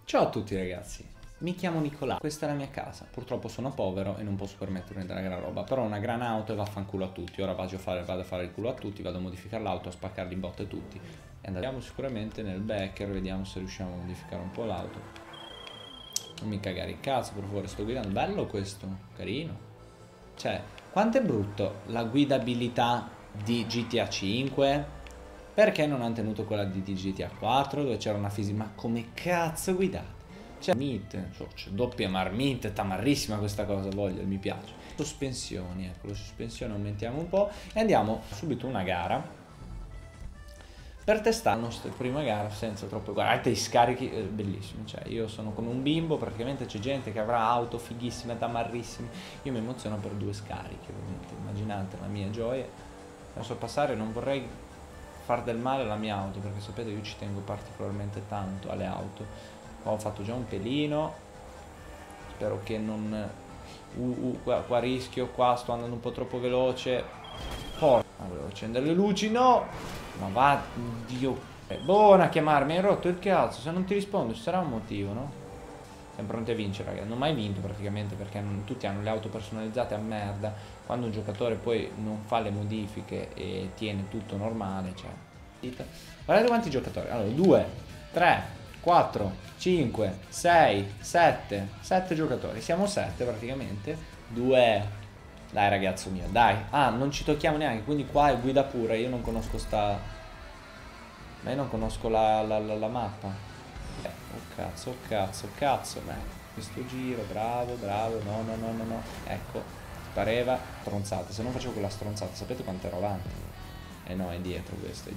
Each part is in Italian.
Ciao a tutti ragazzi, mi chiamo Nicolà, questa è la mia casa. Purtroppo sono povero e non posso permettermi della gran roba, però ho una gran auto e vaffanculo a tutti. Ora vado a fare il culo a tutti, vado a modificare l'auto, a spaccarli in botte tutti. E andiamo sicuramente nel Becker, vediamo se riusciamo a modificare un po' l'auto. Non mi cagare il cazzo, per favore, sto guidando. Bello questo, carino. Cioè, quanto è brutto la guidabilità di GTA 5? Perché non hanno tenuto quella di GTA 4 dove c'era una fisica? Ma come cazzo guidate? C'è Meat, c'è doppia marmite, tamarrissima questa cosa, voglio, mi piace. Sospensioni, ecco, le sospensioni aumentiamo un po' e andiamo subito una gara per testare la nostra prima gara senza troppo. Guardate i scarichi, bellissimi, cioè io sono come un bimbo, praticamente c'è gente che avrà auto fighissime, tamarrissime, io mi emoziono per 2 scarichi ovviamente, immaginate la mia gioia. Adesso passare, non vorrei far del male alla mia auto perché sapete io ci tengo particolarmente tanto alle auto. Qua ho fatto già un pelino, spero che non qua rischio, qua sto andando un po' troppo veloce. Porca, volevo accendere le luci, no, ma va, Dio, è buona a chiamarmi, hai rotto il cazzo, se non ti rispondo ci sarà un motivo, no? Siamo pronti a vincere, ragazzi. Non ho mai vinto praticamente perché tutti hanno le auto personalizzate a merda. Quando un giocatore poi non fa le modifiche e tiene tutto normale, cioè. Guardate quanti giocatori. Allora, 2, 3, 4, 5, 6, 7. 7 giocatori. Siamo 7 praticamente. 2. Dai ragazzo mio, dai. Ah, non ci tocchiamo neanche, quindi qua è guida pura. Io non conosco sta. Ma io non conosco la mappa. Oh cazzo, beh, questo giro, bravo, no, ecco, pareva stronzata, se non facevo quella stronzata, sapete quanto ero avanti? Eh no, è dietro questo.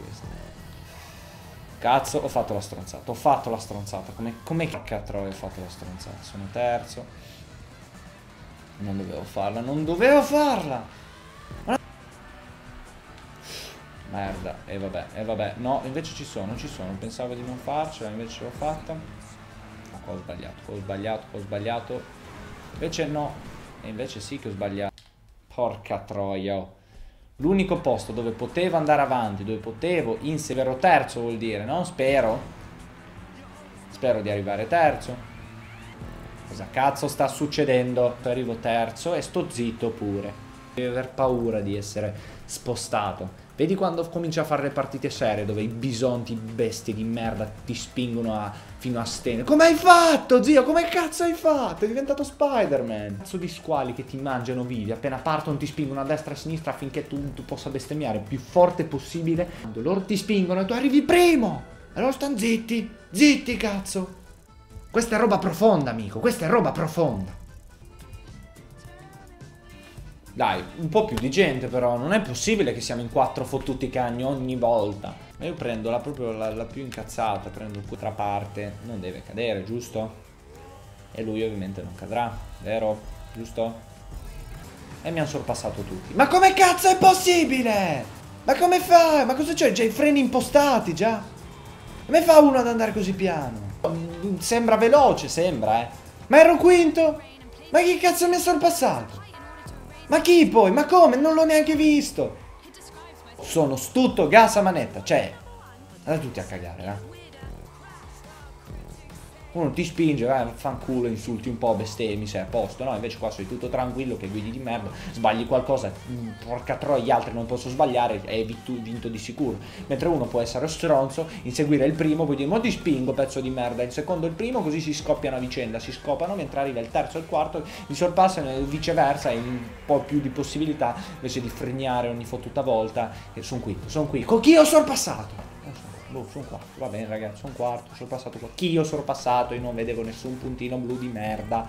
Cazzo, ho fatto la stronzata, come cacca ho fatto la stronzata, sono terzo, non dovevo farla, merda, e vabbè, no, invece ci sono, pensavo di non farcela, invece l'ho fatta. No, ho sbagliato, invece no, e invece sì che ho sbagliato. Porca troia, oh. L'unico posto dove potevo andare avanti, dove potevo inserire terzo vuol dire, no? Spero di arrivare terzo. Cosa cazzo sta succedendo? Arrivo terzo e sto zitto pure. Devi aver paura di essere spostato. Vedi quando cominci a fare le partite serie dove i bisonti, bestie di merda ti spingono fino a stene. Come hai fatto, zio? Come cazzo hai fatto? È diventato Spider-Man. Cazzo di squali che ti mangiano vivi. Appena partono ti spingono a destra e a sinistra affinché tu possa bestemmiare il più forte possibile. Quando loro ti spingono e tu arrivi primo. Allora stanno zitti. Zitti, cazzo. Questa è roba profonda, amico. Questa è roba profonda. Dai, un po' più di gente però, non è possibile che siamo in 4 fottuti cagni ogni volta. Ma io prendo proprio la più incazzata, prendo questa parte, non deve cadere, giusto? E lui ovviamente non cadrà, vero? Giusto? E mi hanno sorpassato tutti. Ma come cazzo è possibile? Ma come fai? Ma cosa c'è? Già i freni impostati, già? Come fa uno ad andare così piano? Sembra veloce, sembra, Ma ero quinto? Ma chi cazzo mi ha sorpassato? Ma chi poi? Ma come? Non l'ho neanche visto. Sono tutto gas a manetta. Cioè, andate tutti a cagare, Uno ti spinge, fanculo, insulti un po', bestemmi, sei a posto, no? Invece qua sei tutto tranquillo, che guidi di merda, sbagli qualcosa, porca troia, gli altri non posso sbagliare, hai vinto di sicuro. Mentre uno può essere stronzo, inseguire il primo, poi dire, mo ti spingo, pezzo di merda, il secondo il primo, così si scoppiano a vicenda, si scopano, mentre arriva il terzo e il quarto, li sorpassano e viceversa, hai un po' più di possibilità, invece di fregnare ogni fottuta volta, e sono qui, con chi ho sorpassato? Sono quarto, va bene ragazzi, sono quarto, sono passato qua. Chi io sono passato? Io non vedevo nessun puntino blu di merda.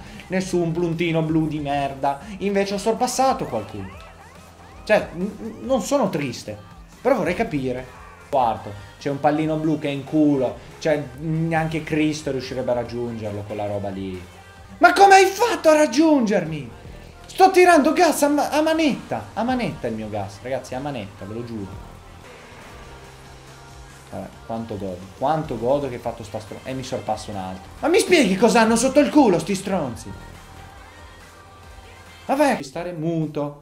Invece ho sorpassato qualcuno. Cioè, non sono triste, però vorrei capire. Quarto, c'è un pallino blu che è in culo. Cioè, neanche Cristo riuscirebbe a raggiungerlo, quella roba lì. Ma come hai fatto a raggiungermi? Sto tirando gas a manetta. A manetta il mio gas, ragazzi, a manetta, ve lo giuro. Quanto godo che hai fatto sta stronza. E mi sorpasso un altro. Ma mi spieghi cosa hanno sotto il culo sti stronzi? Vabbè, stare muto.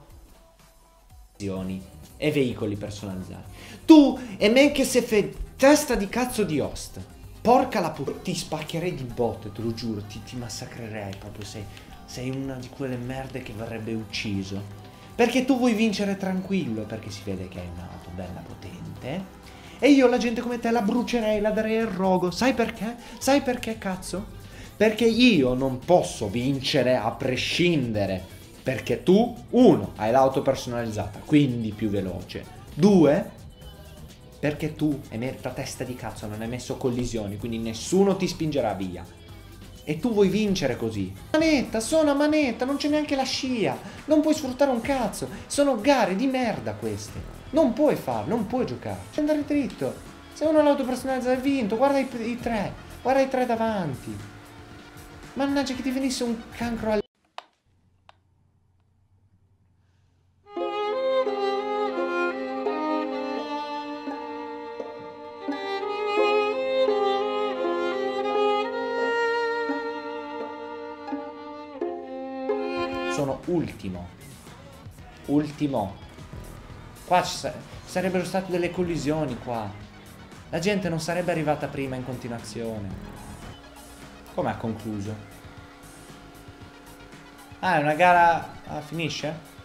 E veicoli personalizzati. Tu e men che se fe testa di cazzo di host. Porca la ti spaccherei di botte, te lo giuro, ti massacrerei proprio, sei una di quelle merde che verrebbe ucciso. Perché tu vuoi vincere tranquillo, perché si vede che hai un'auto bella potente. E io la gente come te la brucerei, la darei al rogo. Sai perché? Sai perché, cazzo? Perché io non posso vincere a prescindere. Perché tu, uno, hai l'auto personalizzata, quindi più veloce. Due, perché tu, emerita testa di cazzo, non hai messo collisioni, quindi nessuno ti spingerà via. E tu vuoi vincere così. Manetta, sono a manetta, non c'è neanche la scia. Non puoi sfruttare un cazzo. Sono gare di merda queste. Non puoi farlo, non puoi giocare. C'è andare dritto. Se uno ha l'auto personalizzata hai vinto, guarda i tre. Guarda i tre davanti. Mannaggia che ti venisse un cancro al... Sono ultimo. Ultimo. Qua sarebbero state delle collisioni qua. La gente non sarebbe arrivata prima in continuazione. Come ha concluso? Ah, è una gara... Ah, finisce?